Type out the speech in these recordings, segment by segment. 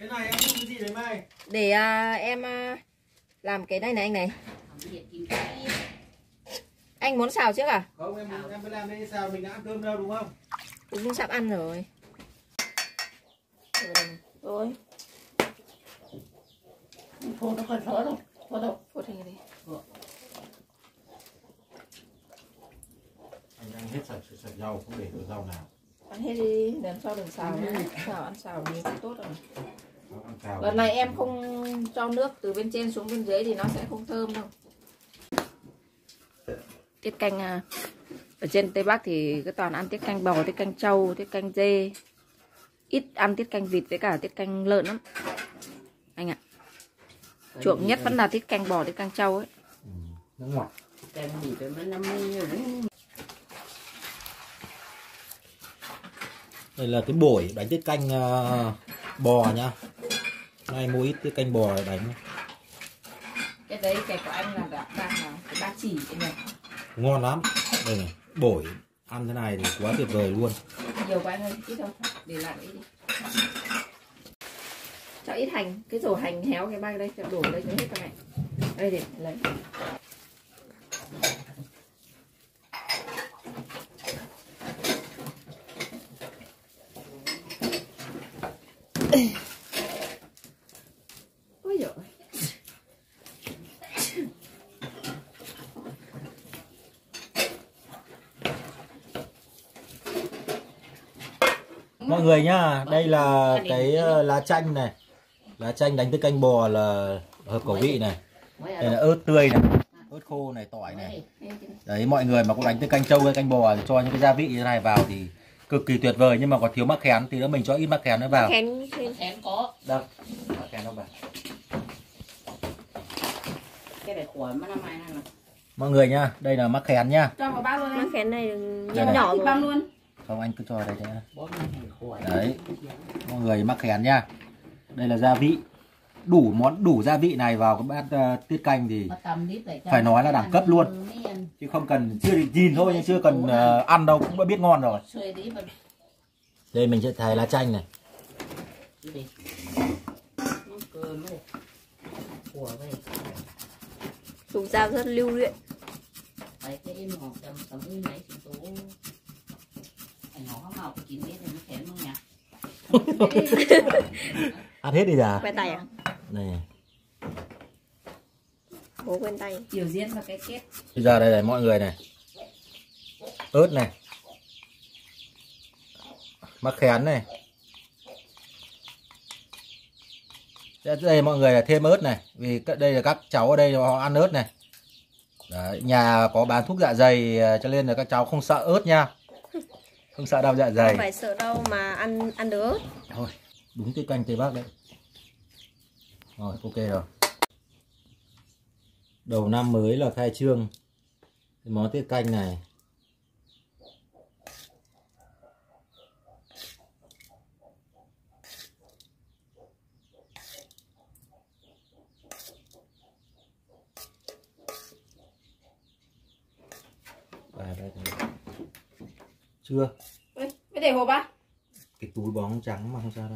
Cái này em dùng cái gì đấy Mai? Để em làm cái này này anh này. Anh muốn xào trước à? Không, em phải làm đây xào, mình đã ăn cơm đâu đúng không? Cũng sắp ăn rồi. Rồi. Phô nó còn phở đâu. Phô đâu. Phô thành cái đi. Anh ăn hết sạch rau, không để được rau nào. Ăn hết đi, lần sau đừng xào nữa. Xào ăn xào nhiều cũng tốt rồi. Xào Lần này em không cho nước từ bên trên xuống bên dưới thì nó sẽ không thơm đâu. Tiết canh ở trên Tây Bắc thì cứ toàn ăn tiết canh bò, tiết canh trâu, tiết canh dê. Ít ăn tiết canh vịt với cả tiết canh lợn lắm. Anh ạ. Chuộng nhất vẫn là tiết canh bò, tiết canh trâu ấy. nó ngọt. Canh gì cái mấy năm mươi. Đây là cái bổi đánh tiết canh bò nhá. Nay mua ít tiết canh bò để đánh. Cái đấy cái của anh là đang là cái ba chỉ cái này. Ngon lắm. Đây này, bổi ăn thế này thì quá tuyệt vời luôn. Nhiều quá anh ơi, ít không? Để lại ít đi. Cho ít hành, cái rổ hành héo cái bay đây, cho đổ đây cho hết cái này. Đây để lấy. Ôi giời. Mọi người nhá, đây là cái lá chanh này. Lá chanh đánh tiết canh bò là hợp khẩu vị này. Đây là ớt tươi này, ớt khô này, tỏi này. Đấy, mọi người mà cũng đánh tiết canh trâu hay canh bò thì cho những cái gia vị như thế này vào thì cực kỳ tuyệt vời, nhưng mà còn thiếu mắc khén thì nữa mình cho ít mắc khén nữa vào. Khén có. Đâu? Mắc khén đâu bà? Cái này khỏi mà năm nay này. Mọi người nhá, đây là mắc khén nhá. Cho vào bao luôn Mắc khén này Đây này. nhỏ bao luôn. Không, anh cứ cho vào đây thế. Đấy, mọi người mắc khén nhá. Đây là gia vị. Đủ gia vị này vào cái bát tiết canh thì phải nói là đẳng cấp luôn. Chứ không cần, chưa nhìn thôi nhưng chưa cần ăn đâu cũng đã biết ngon rồi. Đây mình sẽ thái lá chanh này. dùng dao rất lưu luyện. Ăn hết đi à? Quen tay à? Này. Bố quen tay. Biểu diễn và cái kết. Bây giờ đây này mọi người này. Ớt này. Mắc khén này. Đây mọi người là thêm ớt này. Vì đây là các cháu ở đây họ ăn ớt này. Đấy, nhà có bán thuốc dạ dày cho nên là các cháu không sợ ớt nha. Không sợ đau dạ dày. Không phải sợ đâu mà ăn được ớt. Thôi, đúng tiết canh Tây Bắc đấy. Rồi, ok rồi. Đầu năm mới là khai trương cái món tiết canh này. Đây. Chưa? Mới để hộp á? Cái túi bóng trắng mà không sao đâu.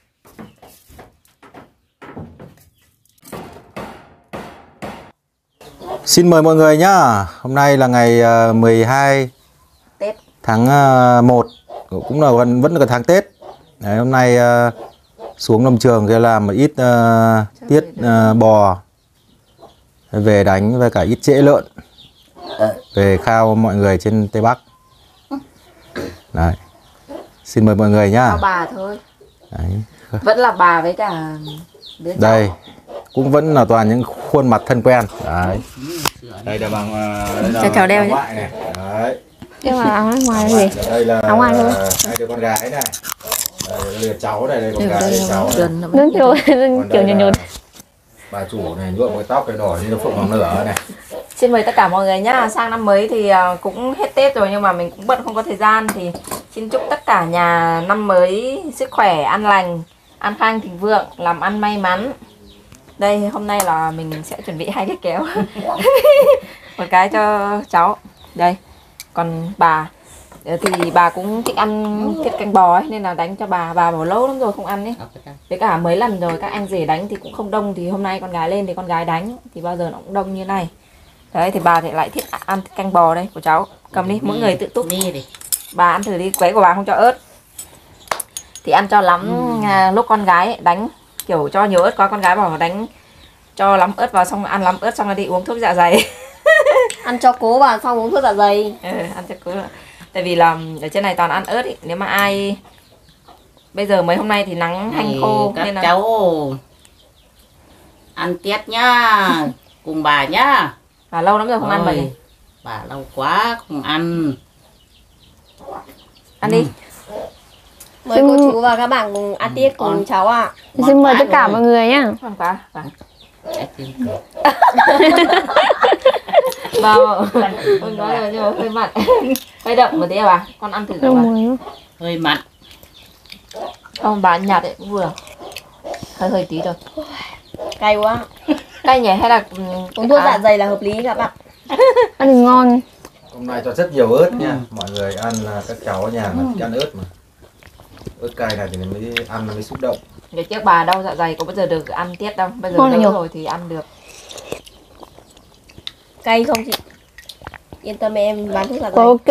Xin mời mọi người nhá. Hôm nay là ngày 12 Tết tháng 1, cũng là vẫn là tháng Tết. Đấy, hôm nay xuống nông trường kia làm một ít tiết bò về đánh với cả ít trễ lợn về khao mọi người trên Tây Bắc. Đấy. Xin mời mọi người nhá. cho bà thôi. Đấy. Vẫn là bà với cả đứa cháu. Đây cũng vẫn là toàn những khuôn mặt thân quen. Đấy. Đây là bằng Cho cháu đeo nhé. ngoại này. Đấy. Nhưng mà áo ngoài gì? Đây là Áo ngoài luôn. hai đứa con gái này. Đây là cháu này, đây con gái, đây cháu này. Đúng kiểu nhồn nhồn. Bà chủ này nhuộm cái tóc cái đỏ như nó phượng hoàng nở này. Xin mời tất cả mọi người nhá. Sang năm mới thì cũng hết Tết rồi nhưng mà mình cũng bận không có thời gian, thì xin chúc tất cả nhà năm mới sức khỏe, an lành, an khang thịnh vượng, làm ăn may mắn. Đây hôm nay là mình sẽ chuẩn bị 2 cái kéo. Một cái cho cháu. Đây. Còn bà Thì bà cũng thích ăn tiết canh bò ấy, nên là đánh cho bà bảo lâu lắm rồi không ăn ấy. Với cả mấy lần rồi các anh rể đánh thì cũng không đông, thì hôm nay con gái lên thì con gái đánh thì bao giờ nó cũng đông như này. Đấy thì bà thì lại thích ăn canh bò đây của cháu. Cầm đi, mỗi người tự túc đi. Bà ăn thử đi, quấy của bà không cho ớt. Thì ăn cho lắm lúc con gái ấy, đánh kiểu cho nhiều ớt quá, con gái bảo đánh cho lắm ớt vào xong ăn lắm ớt xong rồi đi uống thuốc dạ dày. Ăn cho cố vào xong uống thuốc dạ dày. Ăn cho cố. Tại vì là ở trên này toàn ăn ớt ý. Nếu mà ai bây giờ mấy hôm nay thì nắng hanh khô Các nên là cháu ăn tiết nhá, cùng bà nhá. bà lâu lắm rồi không ăn vậy. Bà lâu quá không ăn. Ăn đi. Mời cô chú và các bạn cùng ăn tiết cùng cháu ạ. Xin mời tất cả mọi người nhá. Ngon quá. Trái tim. Bà con nói rồi nhưng mà hơi mặn. Hơi đậm một tí à bà? Con ăn thử Đâu bà. mới. Hơi mặn. Không, bà ăn nhạt ấy cũng vừa. Hơi tí thôi. Cay quá. Cay nhỉ hay là Uống thuốc dạ dày là hợp lý các bạn. Ăn thì ngon. Hôm nay cho rất nhiều ớt nha. Mọi người ăn các cháu ở nhà mà thích ăn ớt mà. Ớt cay này thì mới ăn nó mới xúc động. Ngày trước bà đau dạ dày có bao giờ được ăn tiết đâu. Bây giờ Ngon đỡ nhiều. rồi thì ăn được. Cay không chị? Yên tâm em bán thuốc dạ dày. Ok.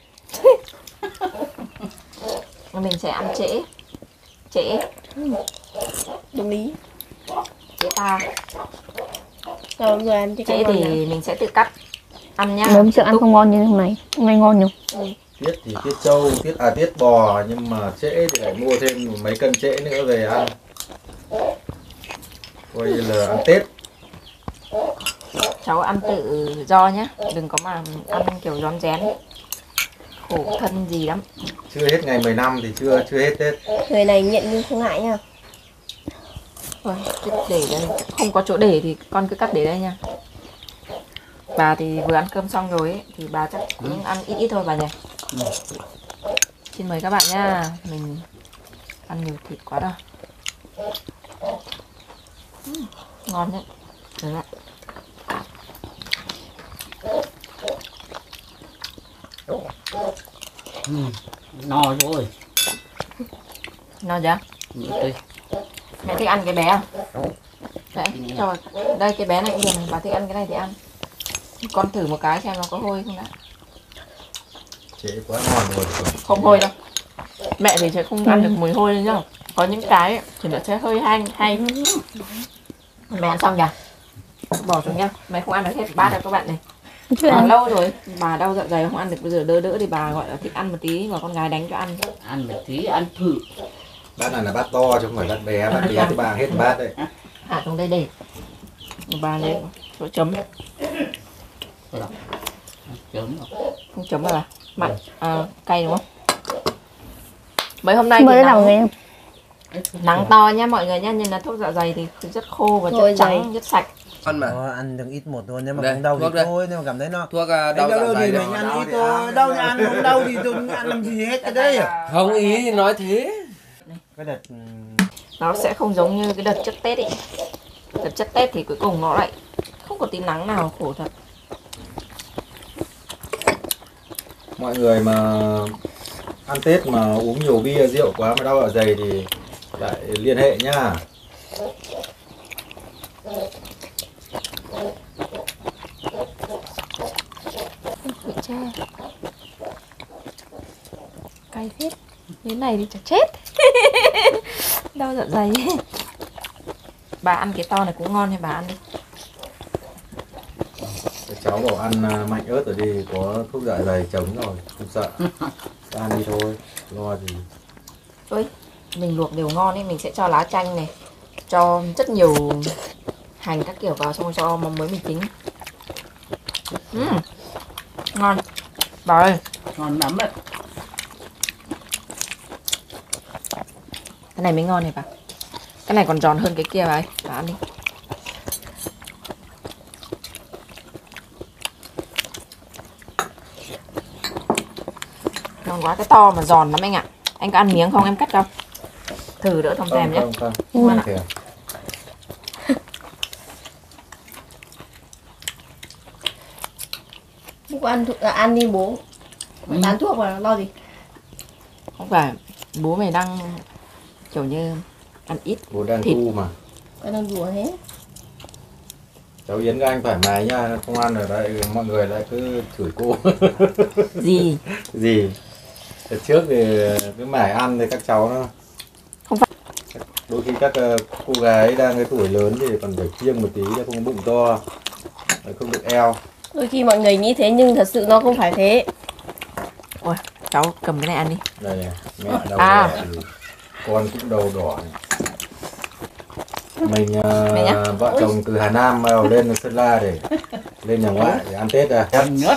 Mình sẽ ăn trễ. Trễ. Đúng lý. Trễ ta. Rồi bây giờ ăn tiết Trễ canh thì bò nhỉ? mình sẽ tự cắt. Ăn nhá. Mấy hôm trước ăn không ngon như hôm nay. Hôm nay ngon nhiều. Tiết thì tiết trâu, tiết bò, nhưng mà trễ thì lại mua thêm mấy cân trễ nữa về ăn. Coi như là ăn Tết. Cháu ăn tự do nhá. Đừng có mà ăn kiểu rón rén. Khổ thân gì lắm. Chưa hết ngày 10 năm thì chưa hết Tết. Người này nhận nhưng không ngại nha. Thôi, cứ để đây. Không có chỗ để thì con cứ cắt để đây nha. Bà thì vừa ăn cơm xong rồi ấy, thì bà chắc cũng ăn ít thôi bà nhỉ. Xin mời các bạn nha. Mình ăn nhiều thịt quá đâu. Ngon đấy. Được ạ. No rồi. No chưa? Tôi Mẹ thích ăn cái bé không? Đấy, cho đây cái bé này cũng được này, bà thích ăn cái này thì ăn. Con thử một cái xem nó có hôi không đã. Trễ quá ngon rồi. Không hôi đâu. Mẹ thì sẽ không ăn được mùi hôi nhá. Có những cái thì nó sẽ hơi hay. Mẹ ăn xong nhỉ? Bỏ xuống nhá. Mẹ không ăn được hết bát đâu các bạn này. Chưa ăn. Lâu rồi bà đau dạ dày không ăn được, bây giờ đỡ thì bà gọi là thích ăn một tí và con gái đánh cho ăn. ăn một tí, ăn thử. Bát này là bát to chứ không phải bát bé thì bà hết bát đấy. Hạ xuống đây để bà lấy chỗ chấm. Chấm rồi. Không chấm à bà? Mặn, cay đúng không? Mấy hôm nay Mời thì tất cả mọi người nắng, nhá. nắng to nhá mọi người nhá, nên là thuốc dạ dày thì rất khô và Thôi rất trắng, rất sạch. Ăn mà. Ăn từng ít một thôi, nếu mà Đây, không đau thì thuốc đây. thôi, nếu mà cảm thấy nó Thuốc đau đau dạ dày thì đây. mình ăn ít thôi, đau thì ăn, không đau thì tôi ăn làm gì hết cái đấy. Không ý nói thế. Cái đợt Nó sẽ không giống như cái đợt trước Tết ấy. Đợt trước Tết thì cuối cùng nó lại không có tí nắng nào, khổ thật. Mọi người mà ăn Tết mà uống nhiều bia rượu quá mà đau dạ dày thì lại liên hệ nhá. Bị che. Cay phết. Thế này thì chả chết. Đau dạ dày. Bà ăn cái to này cũng ngon thì bà ăn đi. Các cháu bảo ăn mạnh ớt rồi đi, có thuốc dạ dày chống rồi, không sợ. Ăn đi thôi, lo gì. Ôi, mình luộc đều ngon ấy, mình sẽ cho lá chanh này, cho rất nhiều hành các kiểu vào, xong cho mắm muối mì chính. Ngon. Bà ơi, Ngon lắm đấy. cái này mới ngon này bà. Cái này còn giòn hơn cái kia bà ơi, bà ăn đi. Ngon quá, cái to mà giòn lắm anh ạ. Anh có ăn miếng không, em cắt không? Thử đỡ thòm thèm nhé. Không. Ngon ạ. Thèm. Bố ăn đi bố. Mày bán thuốc mà lo gì? Không phải bố mày đang kiểu như ăn ít. Bố đang Thịt. tu mà. Cái đang đùa thế. Cháu Yến các anh thoải mái nha, không ăn ở đây mọi người lại cứ chửi cô. Gì? Gì? Đợt trước thì cứ mải ăn thì các cháu nó Không phải. đôi khi các cô gái đang cái tuổi lớn thì còn phải kiêng một tí để không có bụng to, không được eo. Đôi khi mọi người nghĩ thế nhưng thật sự nó không phải thế. Ôi, cháu cầm cái này ăn đi. Đây này, mẹ đầu À. đỏ thì con cũng đầu đỏ này. Mình Mẹ nhá. vợ chồng từ Hà Nam vào lên Sơn La để lên nhà ngoại để ăn Tết à. Ăn nhất.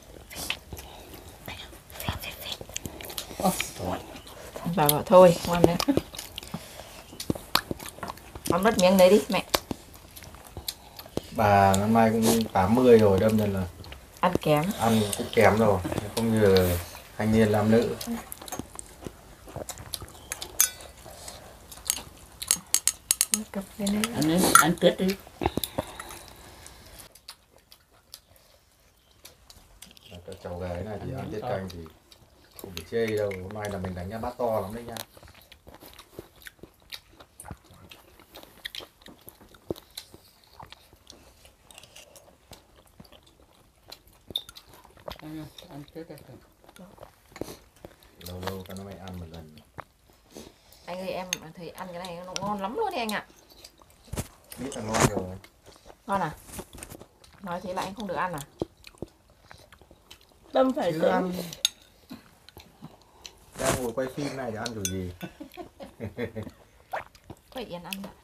Bà bảo thôi, không ăn nữa. Ăn mất miếng đấy đi mẹ. Bà năm nay cũng 80 rồi, đâm nên là Ăn kém. ăn cũng kém rồi, không như thanh niên nam nữ. Cặp bên đấy. Ăn kết đi. Các cháu gái này thì ăn tiết canh thì không phải chê đâu, hôm nay là mình đánh nhá bát to lắm đấy nha. Ăn kết đi. Lâu lâu cho nó mày ăn một lần. Anh ơi em thấy ăn cái này nó ngon lắm luôn đấy anh ạ. Biết là ngon rồi. Ngon à? Nói thế là anh không được ăn à? Tâm phải Chứ tưởng. ăn. Đang ngồi quay phim này thì ăn kiểu gì? Vậy Yên ăn ạ.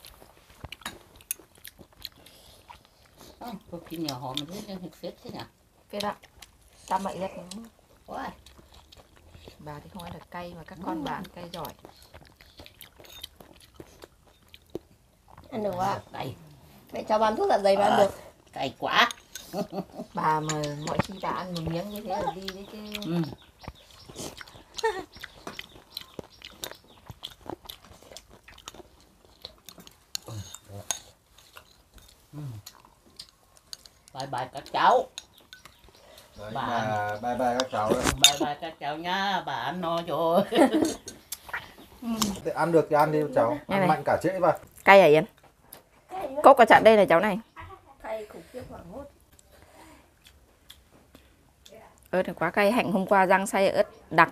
Có khi nhà họ mình thấy ăn kết thế nhỉ? Phết ạ. Chăm mậy rất. Ôi. Bà thì không ăn được cay mà các con bà ăn cay giỏi. Ăn được ạ. Cay. Mẹ cho bán thuốc dạ dày mà ăn được. Cay quá. Bà mà mọi khi bà ăn một miếng như thế là đi đấy chứ. Ừ. Bye bye các cháu. Đấy, Bà bà bye bye các cháu đấy. Bye bye các cháu nha. Bà ăn no rồi. Thế ăn được thì ăn đi cháu, Này ăn này. mạnh cả trễ vào. Cay à Yên? Cốc ở chặn đây này cháu này. Cay khủng khiếp hoảng hốt. Ớt này quá cay, Hạnh hôm qua rang xay ớt đặc.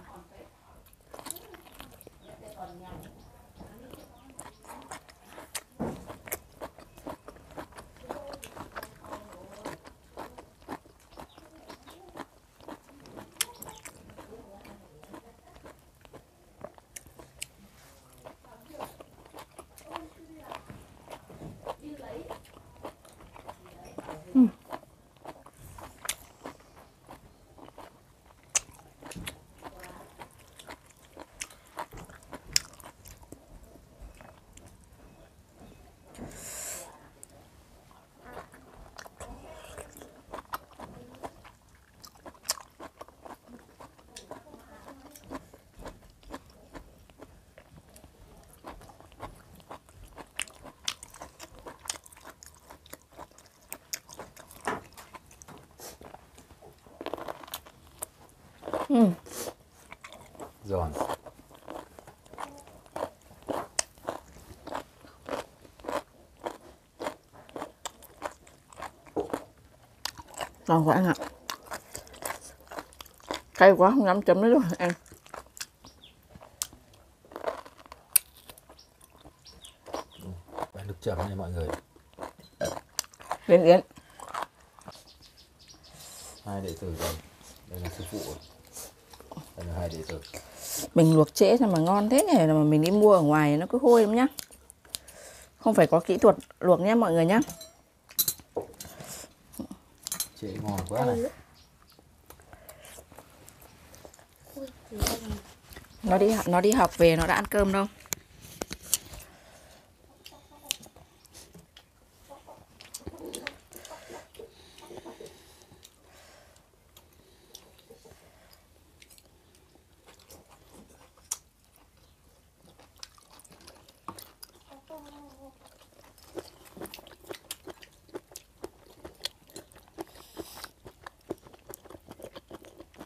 Giòn. Ngon quá anh ạ. Cay quá không dám chấm nữa rồi ăn. Bán nước chấm này mọi người. Lên Yến. Hai đệ tử rồi. Đây là sư phụ rồi. Đây là hai đệ tử. Mình luộc trễ sao mà ngon thế nhỉ, mà mình đi mua ở ngoài nó cứ hôi lắm nhá. Không phải có kỹ thuật luộc nhá mọi người nhá. Trễ ngon quá này. Nó đi học về nó đã ăn cơm đâu.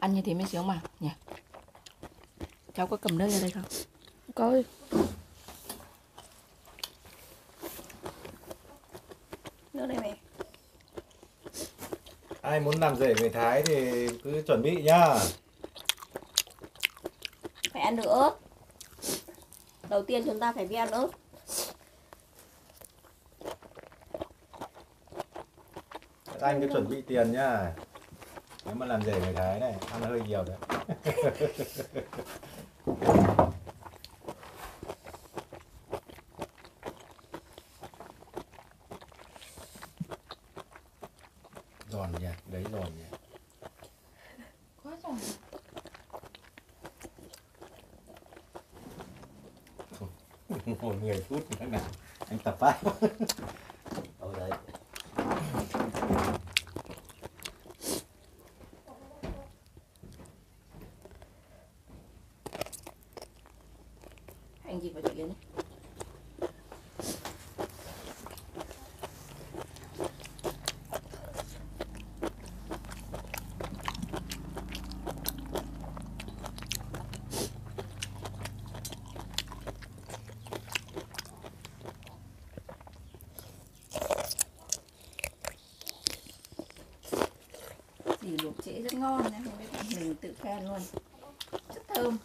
Ăn như thế mới sướng mà nhỉ. Cháu có cầm nước ra đây không? Có. Nước này mẹ. Ai muốn làm rể người Thái thì cứ chuẩn bị nhá. Phải ăn được ớt. Đầu tiên chúng ta phải biết ăn ớt. Các anh cứ chuẩn bị tiền nhá. Nếu mà làm rể người Thái này, ăn hơi nhiều đấy. Giòn nhỉ, đấy giòn nhỉ. Quá giòn. Ngồi 10 phút nữa nào. Anh tập phát. Ở đấy. Anh gì vào chị Yến ấy. Thì luộc trễ rất ngon nha, không biết mình tự khen luôn. Rất thơm.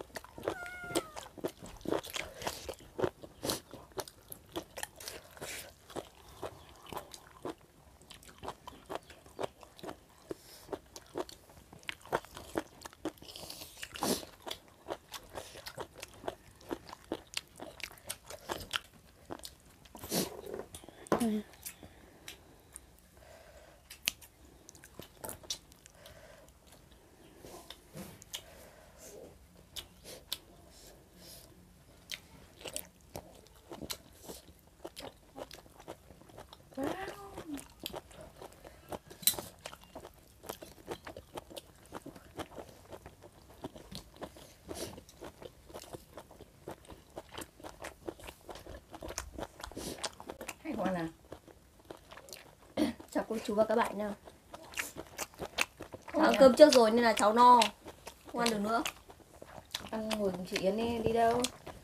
Hay quá nào. Chào cô chú và các bạn nào. Cháu ăn cơm trước rồi nên là cháu no. Không ăn được nữa. Ăn ngồi cùng chị Yến đi đâu?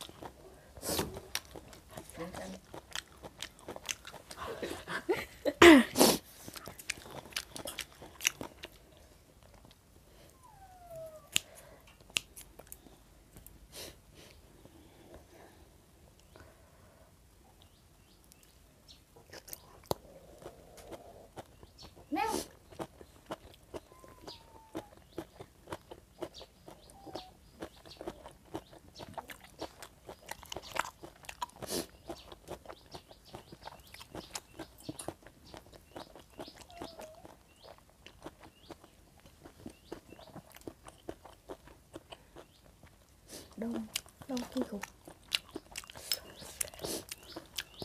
Đến chân. Mèo. Đông kinh khủng.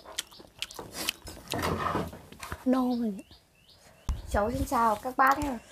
No rồi. Cháu xin chào các bác nhé.